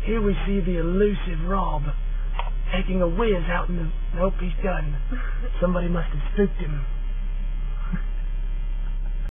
Here we see the elusive Rob taking a whiz out in the... Nope, he's done. Somebody must have spooked him.